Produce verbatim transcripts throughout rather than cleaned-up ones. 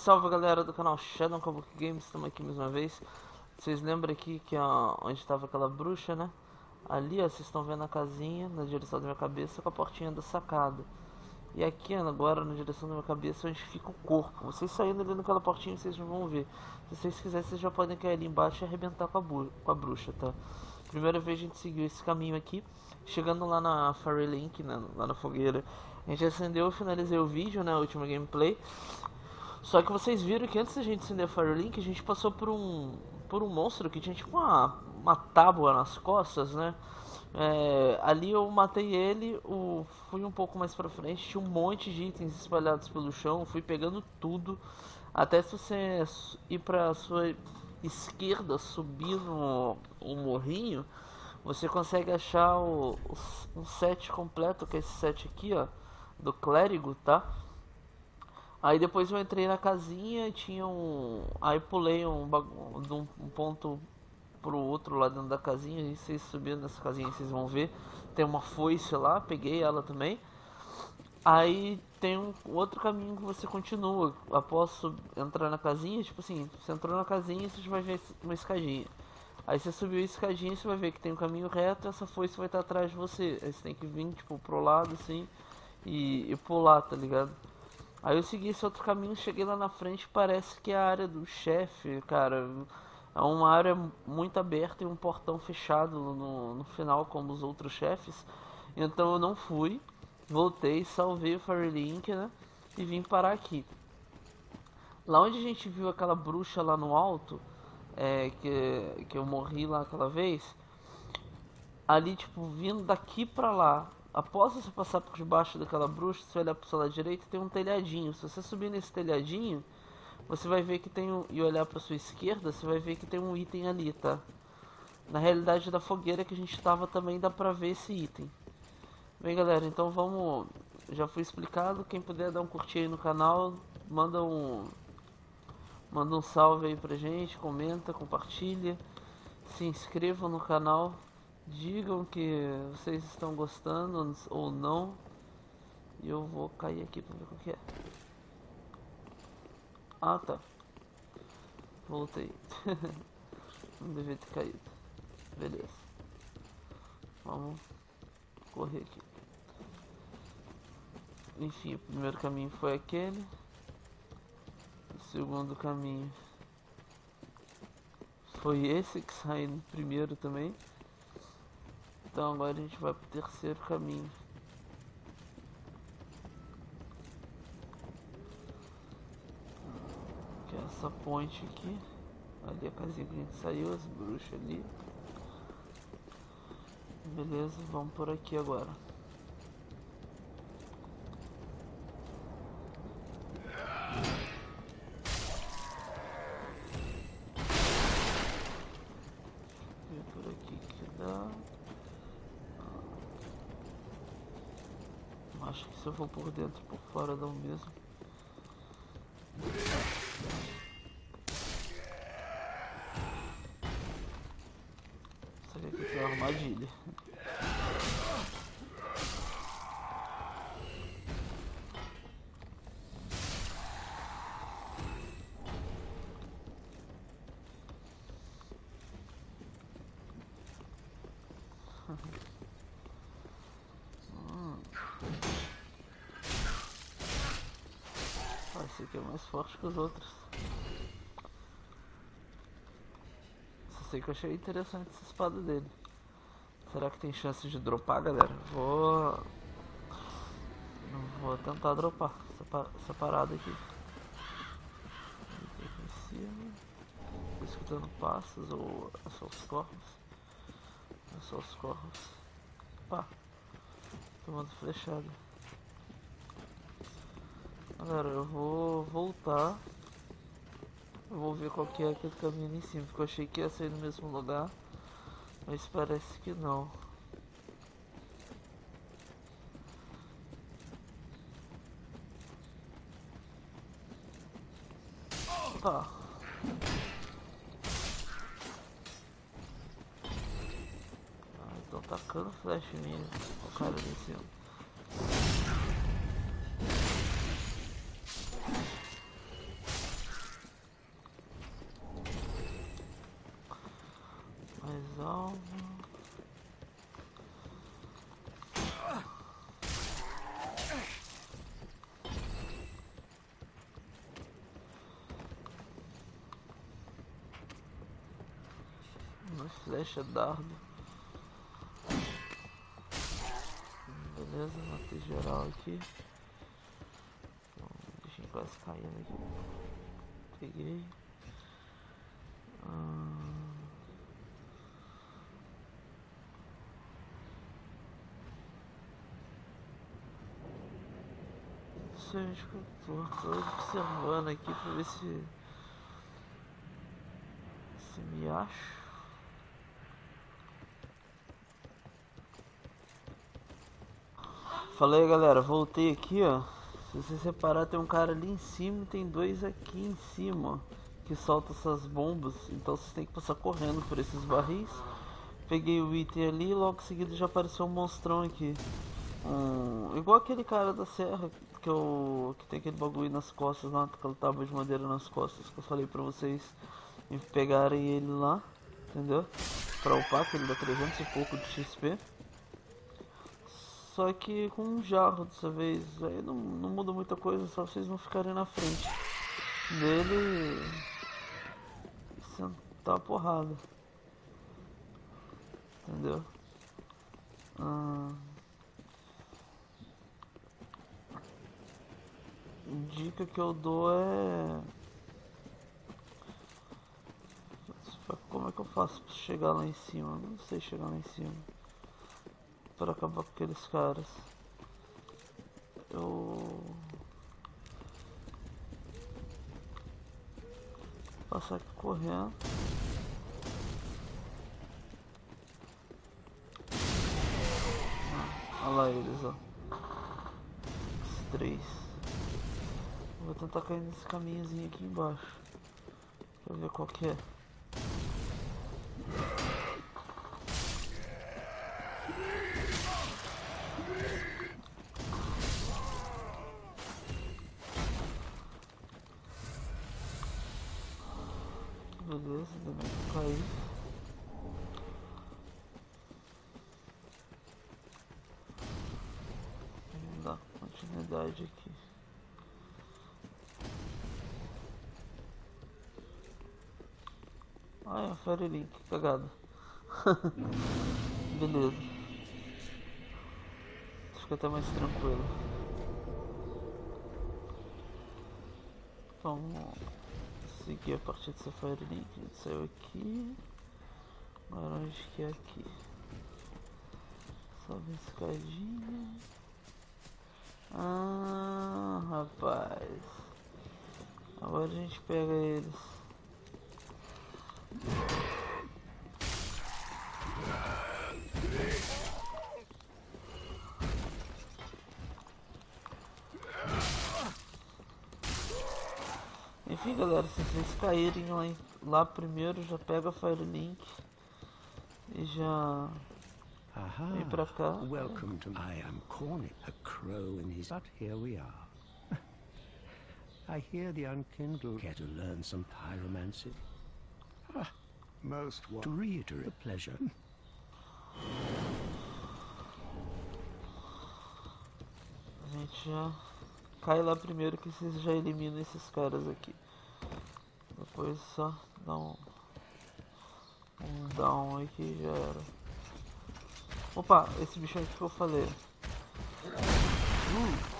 salve galera do canal Shadow Kabuki Games, estamos aqui mais uma vez. Vocês lembram aqui que ó, onde estava aquela bruxa, né? Ali ó, vocês estão vendo a casinha na direção da minha cabeça com a portinha da sacada. E aqui ó, agora na direção da minha cabeça onde fica o corpo. Vocês saindo ali naquela portinha vocês não vão ver. Se vocês quiserem vocês já podem cair ali embaixo e arrebentar com a, com a bruxa, tá? Primeira vez a gente seguiu esse caminho aqui. Chegando lá na Fairy Link, né, lá na fogueira, a gente acendeu e finalizei o vídeo, né, a última gameplay. Só que vocês viram que antes da gente acender a Fairy Link, a gente passou por um por um monstro que tinha tipo uma, uma tábua nas costas, né? É, ali eu matei ele, o, fui um pouco mais pra frente, tinha um monte de itens espalhados pelo chão, fui pegando tudo. Até se você ir pra sua esquerda, subir no o morrinho, você consegue achar o, o, um set completo, que é esse set aqui, ó, do clérigo, tá? Aí depois eu entrei na casinha e tinha um... Aí pulei um, de um, um ponto pro outro lá dentro da casinha. E vocês subindo nessa casinha vocês vão ver. Tem uma foice lá, peguei ela também. Aí tem um outro caminho que você continua. Após entrar na casinha, tipo assim, você entrou na casinha e você vai ver uma escadinha. Aí você subiu a escadinha e você vai ver que tem um caminho reto e essa foice vai estar atrás de você. Aí você tem que vir tipo pro lado assim e, e pular, tá ligado? Aí eu segui esse outro caminho, cheguei lá na frente, parece que é a área do chefe, cara. É uma área muito aberta e um portão fechado no, no final, como os outros chefes. Então eu não fui, voltei, salvei o Fairy Link, né? E vim parar aqui. Lá onde a gente viu aquela bruxa lá no alto, é, que, que eu morri lá aquela vez. Ali, tipo, vindo daqui pra lá. Após você passar por debaixo daquela bruxa, se você olhar pro seu lado direito, tem um telhadinho. Se você subir nesse telhadinho, você vai ver que tem um... E olhar pra sua esquerda, você vai ver que tem um item ali, tá? Na realidade da fogueira que a gente tava também dá pra ver esse item. Bem, galera, então vamos... Já foi explicado. Quem puder dar um curtir aí no canal, manda um... Manda um salve aí pra gente, comenta, compartilha. Se inscrevam no canal. Digam que vocês estão gostando ou não. E eu vou cair aqui pra ver o que é. Ah, tá. Voltei. Não devia ter caído. Beleza. Vamos correr aqui. Enfim, o primeiro caminho foi aquele. O segundo caminho foi esse que saiu no primeiro também. Então agora a gente vai pro terceiro caminho. Que é essa ponte aqui. Ali a casinha que a gente saiu, as bruxas ali. Beleza, vamos por aqui agora. Ver por aqui que dá. Acho que se eu for por dentro, por fora dá o mesmo. Isso aqui tem uma armadilha. Esse aqui é mais forte que os outros. Só sei que eu achei interessante essa espada dele. Será que tem chance de dropar, galera? Vou... Não vou tentar dropar essa, essa parada aqui. Aqui em cima. Tô escutando passos ou é só os corvos? É só os corvos. Pá. Tomando flechada. Galera, eu vou voltar. Eu vou ver qual que é aquele caminho em cima, porque eu achei que ia sair no mesmo lugar, mas parece que não. Tá. Ah, estão tacando flash em mim, o cara ali em cima. alvo. Uma flecha dardo. Beleza, matei geral aqui. Então, deixa eu quase caindo aqui. Peguei. Hum... Não sei onde que eu tô. Tô observando aqui pra ver se... Se me acho. Fala aí, galera, voltei aqui, ó. Se vocês reparar, tem um cara ali em cima e tem dois aqui em cima, ó, que soltam essas bombas. Então vocês tem que passar correndo por esses barris. Peguei o item ali e logo em seguida já apareceu um monstrão aqui. Um... Igual aquele cara da serra que, eu... que tem aquele bagulho nas costas lá, aquela tábua de madeira nas costas que eu falei pra vocês pegarem ele lá, entendeu? Pra upar, que ele dá trezentos e pouco de X P. Só que com um jarro dessa vez, aí não, não muda muita coisa, só vocês não ficarem na frente dele e sentar a porrada, entendeu? Ah, dica que eu dou é... Como é que eu faço pra chegar lá em cima? Não sei chegar lá em cima para acabar com aqueles caras. Eu... Passar aqui correndo. Ah, olha lá eles, ó. Os três. Vou tentar cair nesse caminhozinho aqui embaixo pra ver qual que é. Beleza, ainda bem que eu caí. Vamos dar continuidade aqui. Ah, é a Fire Link, cagada. Beleza. Fica até mais tranquilo. Então, seguir a partir dessa Fire Link. A gente saiu aqui. Agora onde que é aqui? Sobe a escadinha. Ah, rapaz. Agora a gente pega eles. Enfim, galera, se vocês caírem lá, em, lá primeiro, já pega a Fire Link e já vem pra cá. Welcome to I am Cornet, a crow in his but here we are. I hear the unkindled care to learn some pyromancy. Ah, most what to reiterate a pleasure. A gente já cai lá primeiro que vocês já eliminam esses caras aqui. Depois só dá um, um down aqui e já era. Opa, esse bicho aqui que eu falei. Uh.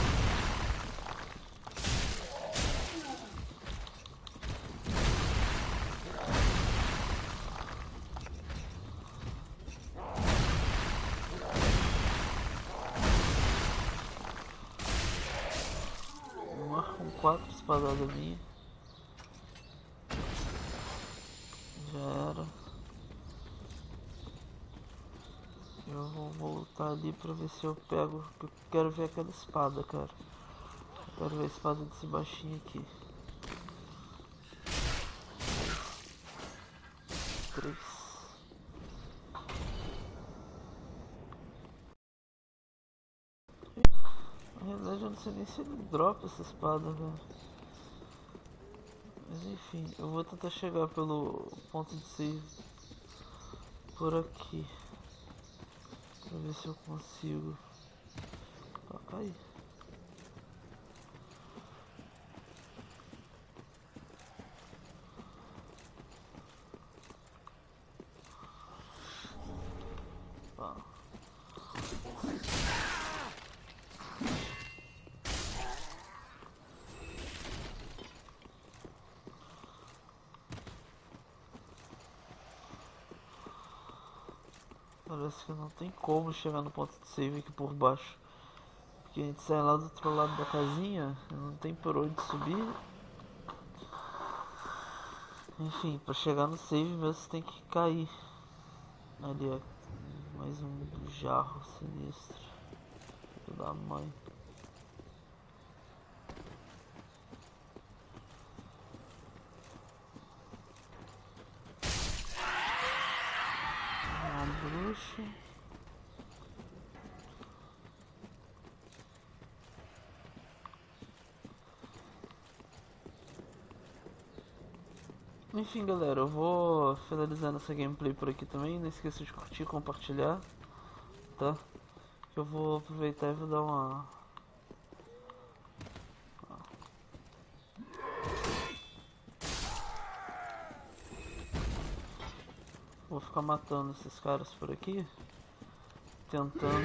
Com quatro espadadas minhas. Já era. Eu vou voltar ali pra ver se eu pego. Eu quero ver aquela espada, cara. Eu quero ver a espada desse baixinho aqui. Três. Na realidade eu não sei nem se ele dropa essa espada, velho. Mas enfim, eu vou tentar chegar pelo ponto de save por aqui. Pra ver se eu consigo. Tá, cair. Tá. Parece que não tem como chegar no ponto de save aqui por baixo. Porque a gente sai lá do outro lado da casinha, não tem por onde subir. Enfim, pra chegar no save mesmo você tem que cair. Ali, ó. Mais um jarro sinistro. Filho da mãe. Uma bruxa. Enfim, galera, eu vou finalizando essa gameplay por aqui também. Não esqueça de curtir e compartilhar, tá? Que eu vou aproveitar e vou dar uma... Vou ficar matando esses caras por aqui, tentando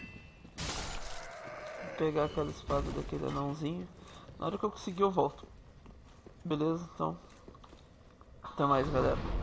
pegar aquela espada daquele anãozinho. Na hora que eu conseguir eu volto. Beleza? Então, até mais, galera.